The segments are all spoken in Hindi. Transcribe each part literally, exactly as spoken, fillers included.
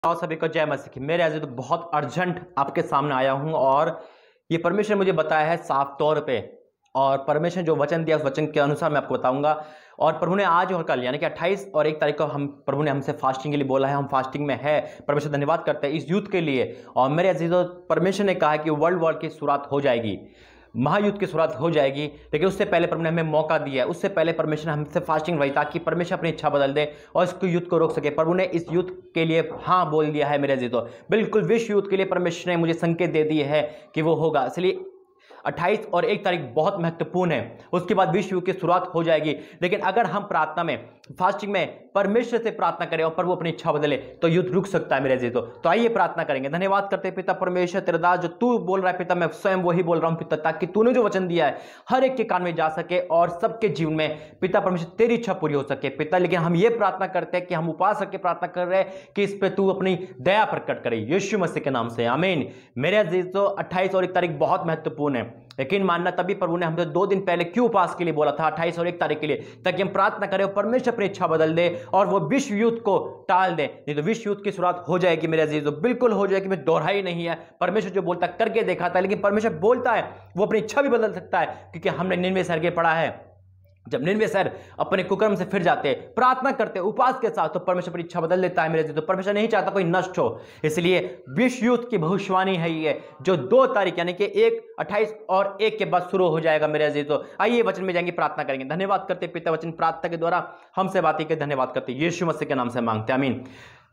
आओ सभी को जय मसीह की। मेरे अजीज बहुत अर्जेंट आपके सामने आया हूं और ये परमेश्वर ने मुझे बताया है साफ तौर पे, और परमेश्वर जो वचन दिया उस वचन के अनुसार मैं आपको बताऊंगा। और प्रभु ने आज और कल यानी कि अट्ठाईस और एक तारीख को हम प्रभु ने हमसे फास्टिंग के लिए बोला है। हम फास्टिंग में है। परमेश्वर धन्यवाद करते हैं इस यूथ के लिए। और मेरे अजीजों, परमेश्वर ने कहा कि वर्ल्ड वॉर की शुरुआत हो जाएगी, महायुद्ध की शुरुआत हो जाएगी, लेकिन उससे पहले प्रभु ने हमें मौका दिया है। उससे पहले परमेश्वर ने हमसे फास्टिंग रही ताकि परमेश्वर अपनी इच्छा बदल दे और इसको युद्ध को रोक सके। प्रभु ने इस युद्ध के लिए हाँ बोल दिया है मेरे अजीजों। बिल्कुल विश्व युद्ध के लिए परमेश्वर ने मुझे संकेत दे दिए है कि वो होगा। इसलिए अट्ठाईस और एक तारीख बहुत महत्वपूर्ण है। उसके बाद विश्व युद्ध की शुरुआत हो जाएगी। लेकिन अगर हम प्रार्थना में, फास्टिंग में परमेश्वर से प्रार्थना करें और प्रभु अपनी इच्छा बदले तो युद्ध रुक सकता है मेरे अजीजों। तो आइए प्रार्थना करेंगे। धन्यवाद करते हैं पिता परमेश्वर, तेरा दास जो तू बोल रहा है पिता, मैं स्वयं वही बोल रहा हूं पिता, ताकि तूने जो वचन दिया है हर एक के कान में जा सके और सबके जीवन में पिता परमेश्वर तेरी इच्छा पूरी हो सके पिता। लेकिन हम ये प्रार्थना करते हैं कि हम उपास करके प्रार्थना कर रहे हैं कि इस पे तू अपनी दया प्रकट करे, यीशु मसीह के नाम से आमीन। मेरे अजीजों, अट्ठाईस और एक तारीख बहुत महत्वपूर्ण है। यकीन मानना, तभी प्रभु ने हमसे दो दिन पहले क्यों उपास के लिए बोला था, अट्ठाईस और एक तारीख के लिए, ताकि हम प्रार्थना करें और परमेश्वर अपनी इच्छा बदल दे और वो विश्व युद्ध को टाल दे। नहीं तो विश्व युद्ध की शुरुआत हो जाएगी मेरे अजीजों, बिल्कुल हो जाएगी। मैं दोहराई नहीं है। परमेश्वर जो बोलता करके देखा था, लेकिन परमेश्वर बोलता है वो अपनी इच्छा भी बदल सकता है, क्योंकि हमने निन्वे शहर के पढ़ा है। जब निन्वे शहर अपने कुकर्म से फिर जाते, प्रार्थना करते उपास के साथ, तो परमेश्वर अपनी इच्छा बदल देता है मेरे। तो परमेश्वर नहीं चाहता कोई नष्ट हो। इसलिए विश्व युद्ध की भविष्यवाणी है ये, जो दो तारीख यानी कि एक अट्ठाईस और एक के बाद शुरू हो जाएगा मेरे अजीज। तो आइए वचन में जाएंगे, प्रार्थना करेंगे। धन्यवाद करते पिता, वचन प्रार्थना के द्वारा हमसे बातें के धन्यवाद करते, यीशु मसीह के नाम से मांगते, आमीन।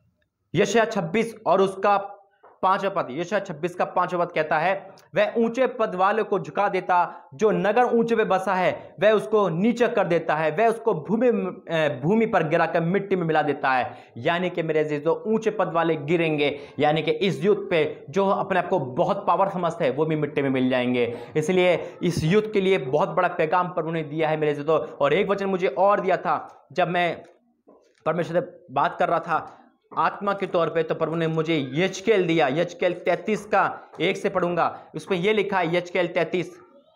यशायाह छब्बीस और उसका पांचवा पद, यशायाह छब्बीस का पांचवा पद कहता है, वह ऊंचे पद वाले को झुका देता, जो नगर ऊंचे पे बसा है वह उसको नीचे कर देता है, वह उसको भूमि भूमि पर गिराकर मिट्टी में मिला देता है। यानी कि मेरे अजीजों, ऊंचे पद वाले गिरेंगे, यानी कि इस युद्ध पे जो अपने आप को बहुत पावर समझते हैं वो भी मिट्टी में मिल जाएंगे। इसलिए इस युद्ध के लिए बहुत बड़ा पैगाम प्रभु ने दिया है मेरे अजीजों। और एक वचन मुझे और दिया था जब मैं परमेश्वर से बात कर रहा था आत्मा के तौर पे, तो प्रभु ने मुझे यजकेल दिया। यजकेल तैंतीस का एक से पढ़ूंगा, उसमें यह लिखा है, यजकेल तैंतीस,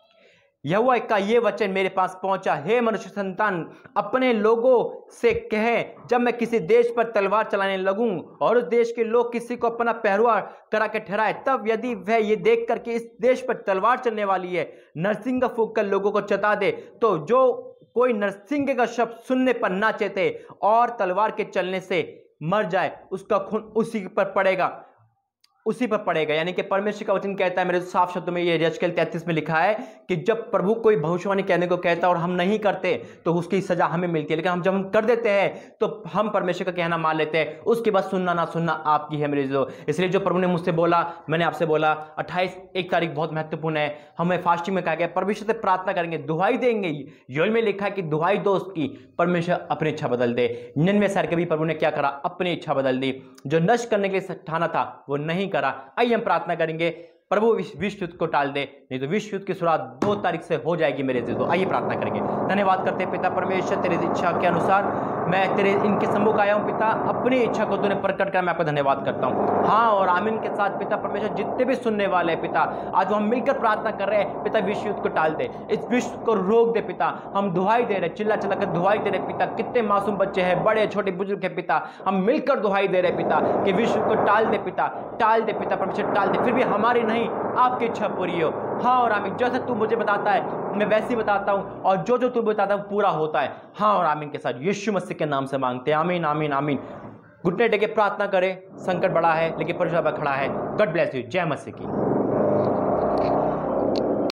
यहोवा का ये वचन मेरे पास पहुंचा, हे मनुष्य संतान, अपने लोगों से कहे, जब मैं किसी देश पर तलवार चलाने लगूं और उस देश के लोग किसी को अपना पहरुआ करा के ठहराए, तब यदि वह ये देख कर के इस देश पर तलवार चलने वाली है, नरसिंगा फूंक कर लोगों को चता दे, तो जो कोई नरसिंगे का शब्द सुनने पर ना चेते और तलवार के चलने से मर जाए, उसका खून उसी पर पड़ेगा, उसी पर पड़ेगा। यानी कि परमेश्वर का वचन कहता है मेरे साफ शब्दों में, ये यजकेल तैंतीस में लिखा है कि जब प्रभु कोई भविष्यवाणी कहने को कहता है और हम नहीं करते तो उसकी सजा हमें मिलती है। लेकिन हम जब हम कर देते हैं तो हम परमेश्वर का कहना मान लेते हैं, उसके बाद सुनना ना सुनना आपकी है मेरे जो। इसलिए जो प्रभु ने मुझसे बोला, मैंने आपसे बोला, अट्ठाईस एक तारीख बहुत महत्वपूर्ण है। हमें फास्टिंग में कहा गया परमेश्वर से प्रार्थना करेंगे, दुहाई देंगे। योएल में लिखा है कि दुहाई दो उसकी, परमेश्वर अपनी इच्छा बदल दे। निन्वे शहर के भी प्रभु ने क्या करा, अपनी इच्छा बदल दी। जो नष्ट करने के लिए ठाना था वो नहीं करा। आइए हम प्रार्थना करेंगे प्रभु विश्व युद्ध को टाल दे, नहीं तो विश्व युद्ध की शुरुआत दो तारीख से हो जाएगी मेरे जीजो। आइए प्रार्थना करेंगे। धन्यवाद करते हैं पिता परमेश्वर, तेरी इच्छा के अनुसार मैं तेरे इनके सम्मुख आया हूं पिता, अपनी इच्छा को तूने प्रकट कर, मैं आपका धन्यवाद करता हूं। हाँ और आमीन के साथ पिता परमेश्वर, जितने भी सुनने वाले हैं पिता, आज हम मिलकर प्रार्थना कर रहे हैं पिता, विश्व युद्ध को टाल दे, इस विश्व को रोक दे पिता। हम दुहाई दे रहे, चिल्ला चिल्ला कर दुहाई दे रहे पिता, कितने मासूम बच्चे हैं, बड़े छोटे बुजुर्ग है पिता, हम मिलकर दुहाई दे रहे पिता कि विश्व को टाल दे पिता, टाल दे पिता परमेश्वर, टाल दे। फिर भी हमारी नहीं, आपकी इच्छा पूरी हो। हाँ और आमीन, जैसे तू मुझे बताता है मैं वैसे ही बताता हूं, और जो जो तू बताता है वो पूरा होता है। हाँ और आमीन के साथ यीशु मसीह के नाम से मांगते हैं, आमीन आमीन आमीन। घुटने टेके प्रार्थना करें। संकट बड़ा है लेकिन परमेश्वर खड़ा है। God bless you. जय मसीह की।